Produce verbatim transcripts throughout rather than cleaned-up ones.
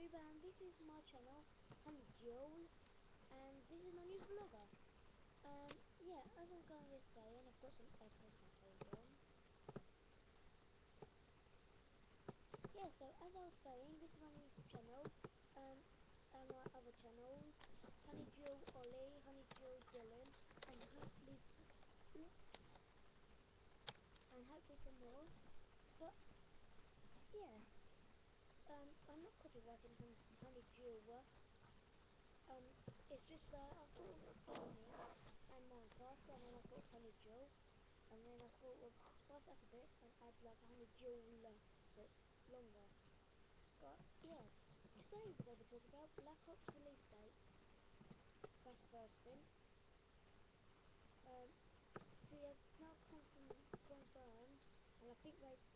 YouTube, and this is my channel. I'm Joel, and this is my new vlogger. Um, yeah, as I'm going to say, and I've got some echoes sometimes on. Yeah, so as I was saying, this is my new channel. Um, and my other channels, Honey Joel Ollie, Honey Joel Dylan, and hopefully, and hopefully some more. But yeah. Um, I'm not copywriting Honey, honey Jewel. Um, it's just that I thought of gaming and Minecraft, and then I thought of Honey Jewel, and then I thought of spice up a bit and add like a Honey Jewel, so it's longer. But yeah, today we're going to talk about Black Ops release date. That's the first thing. Um, we have now confirmed, confirmed, and I think they.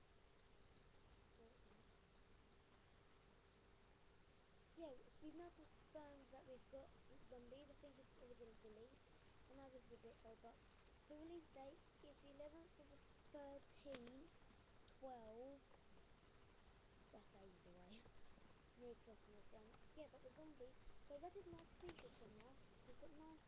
Yeah, we've now confirmed that we've got Zombies. I think it's already been released. I know this is a bit old, but the release date is the eleventh of the thirteenth, twelve. That's ages away. Near Christmas, and yeah, but the Zombies, they've added nice features in now. They've got nice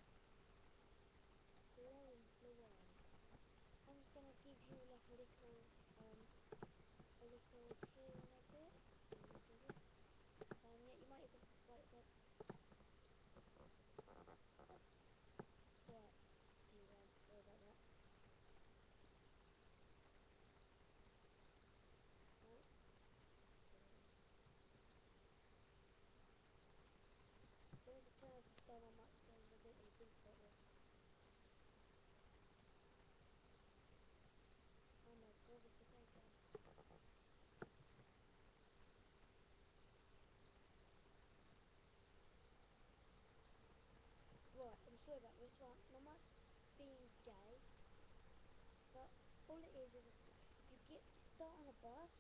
glowing blue eyes. I'm just gonna give you like a little, um, a little here and a bit. Um, yeah, you might even wait a bit. Right, here, um, sorry about that. Oops. Let me just turn off the down on my phone a bit and think about this. Oh my god, it's the paper. Right, I'm sorry about this one. My mic's being gay, but all it is is if you get start on a bus,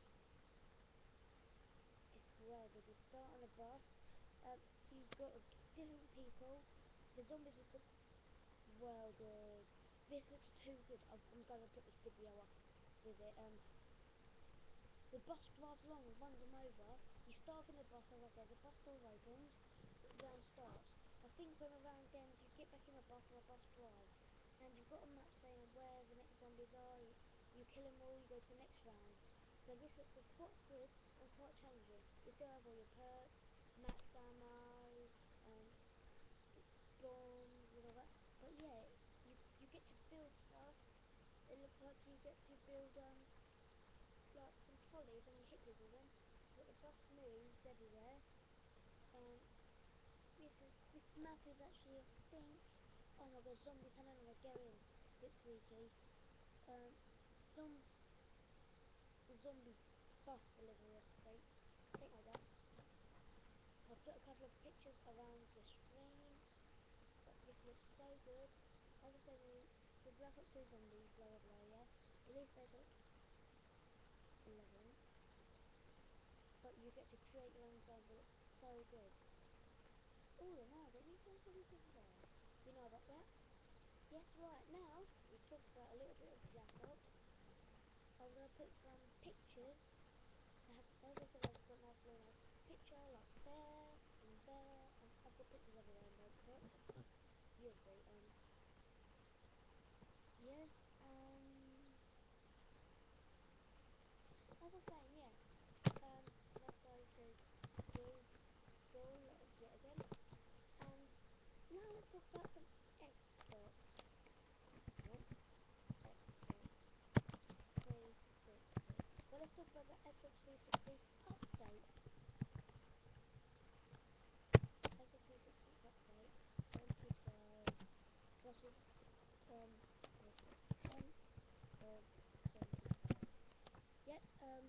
it's well good. You start on a bus, um, you've got different people. The zombies will look well good. This looks too good. I'm, I'm going to put this video up with it. Um, the bus drives along and runs them over. You start in the bus, as I said, the bus door opens, the round starts. I think when the round ends, you get back in the bus and the bus drives. And you've got a map saying where the next zombies are. You, you kill them all, you go to the next round. So this looks uh, quite good and quite challenging. You still have all your perks, max ammo, um, bombs and all that. But yeah, you you get to build stuff. It looks like you get to build um like some trolleys and you hit people with them. But the bus moves everywhere. Um, this is this map is actually, I think, oh my god, zombies! Hang on, go in. Bit freaky. Um, some zombie bus delivery, I say, think like that. I'll put a couple of pictures around the screen. But this looks so good. As I said, the Black Ops two Zombies, blah blah blah, yeah. Release date at eleven. But you get to create your own zone, but it's so good. Oh, no, the new thing for this is there. Do you know about that? Yes, right, now, we talked about a little bit of Black Ops. I'm going to put some pictures. I have, as I said, I've got nice little nice picture, like there, and there, and I've got pictures everywhere in Notebook. You'll see, um, yes, um, as I was saying, yeah, um, let's go to Joel, Joel yet again, and now let's talk about some Xbox. What? Xbox three sixty. Well, let's talk about the Xbox three sixty update. Xbox three sixty update twenty twelve. This was um tenth of twenty twelve. Yep, um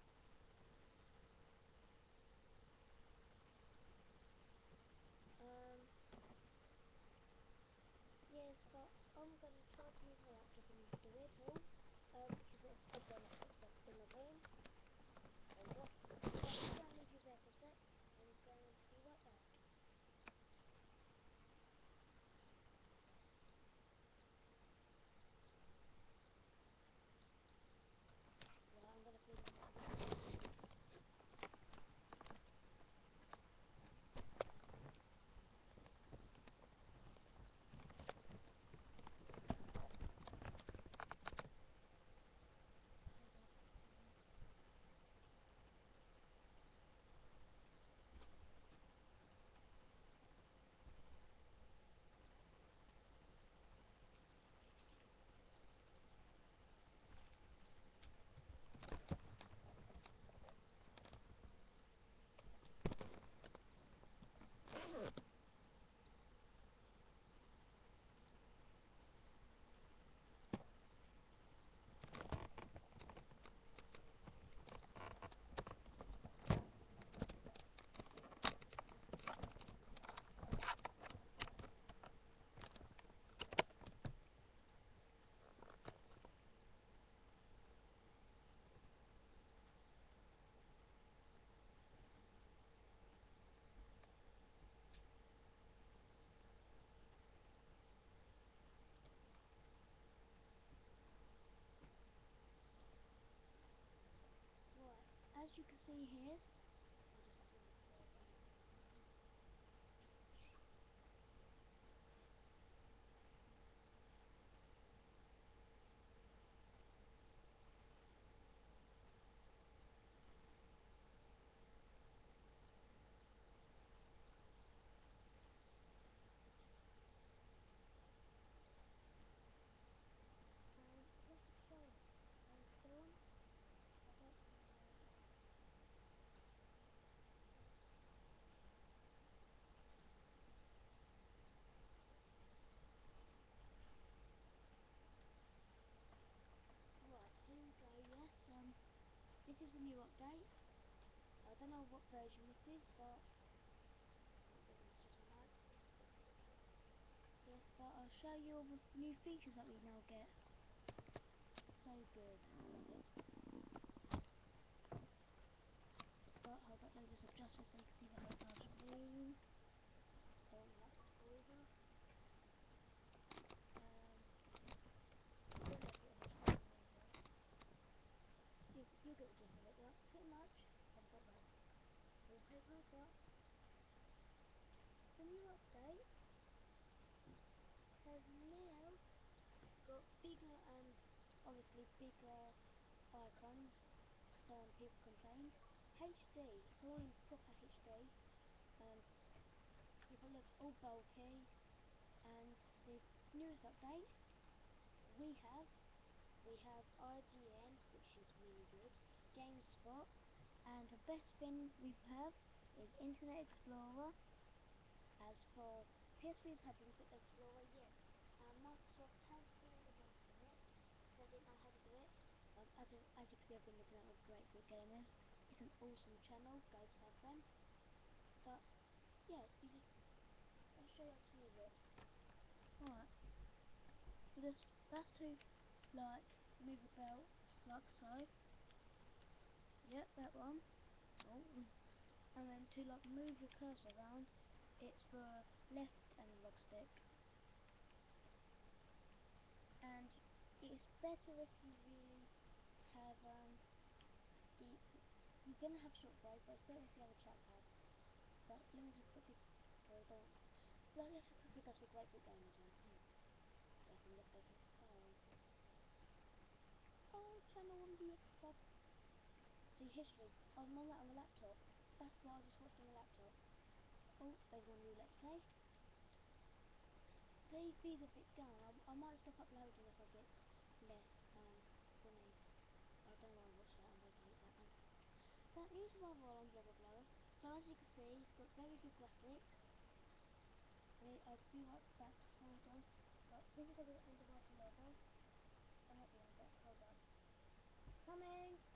um yes, but I'm gonna try to use my laptop and do it all. Um because it's a benefit stuff in the room. So what you can see here, I'll just do it for you. Um, let's show it. Um, film. I don't know. Right, here we go, yes, um, this is the new update. I don't know what version this is, but this is just a note. Yes, but I'll show you all the new features that we now get. So good. But hold up, let me just adjust this so you can see the whole large screen. Don't want to go over. Um, you, you get the gist of it, but pretty much, I've got that wallpaper, but the new update has now got bigger, um, obviously bigger icons, some people complained. H D, all in proper H D, um, people look all bulky, and the newest update we have, we have I G N, which is really good, GameSpot, and the best thing we have is Internet Explorer. As for P S V's had Internet Explorer, yes, and Microsoft has been developing it, so I didn't know how to do it. Um, as, you, as you can see, I've been looking at what Great Big Game is. It's an awesome channel, guys, have fun. But yeah, you just, I'll show you how to move it. Alright, so this, that's to like move the belt like so. Yep, that one. Oh, and then to like move your cursor around, it's the left analog stick. And it's better if you really have um the you're gonna have shortbread, but it's better if you have a trackpad. But let me just quickly go down. Let, let's just quickly go to the Great Big Gamers one. Hmm. So I can look at the files. Oh, channel on the Xbox. See history. Oh, I'm on that on the laptop. That's what I just watched on the laptop. Oh, there's one new Let's Play. See, these are a bit down. I, I might stop uploading if I get less um funny. I don't want to watch that. I'm going to delete that one. That is one while on Blogger Blower. So as you can see, it's got very good graphics. And I'll be right back. Hold on. But this is at the end of our level. I'm at the end of it. Hold on. Coming!